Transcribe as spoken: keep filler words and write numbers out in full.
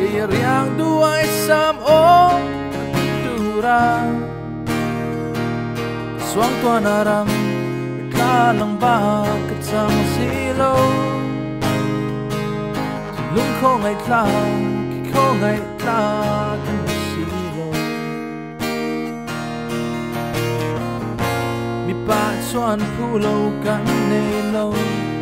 riang duai sam o tura Suang tuan aram Kalang ba Katsang silo Lung ko ngay tla Kiko ngay tla Kan silo Mi pa chuan pulo kan nei lo